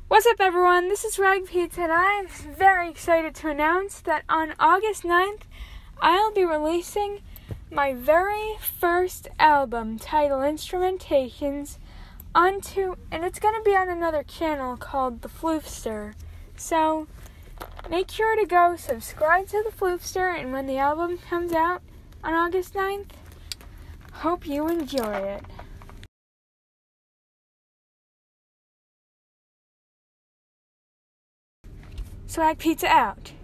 What's up, everyone? This is Rag Pizza, and I'm very excited to announce that on August 9th, I'll be releasing my very first album titled Instrumentations and it's going to be on another channel called The Floofster. So, make sure to go subscribe to The Floofster, and when the album comes out on August 9th, hope you enjoy it. Swag Pizza out.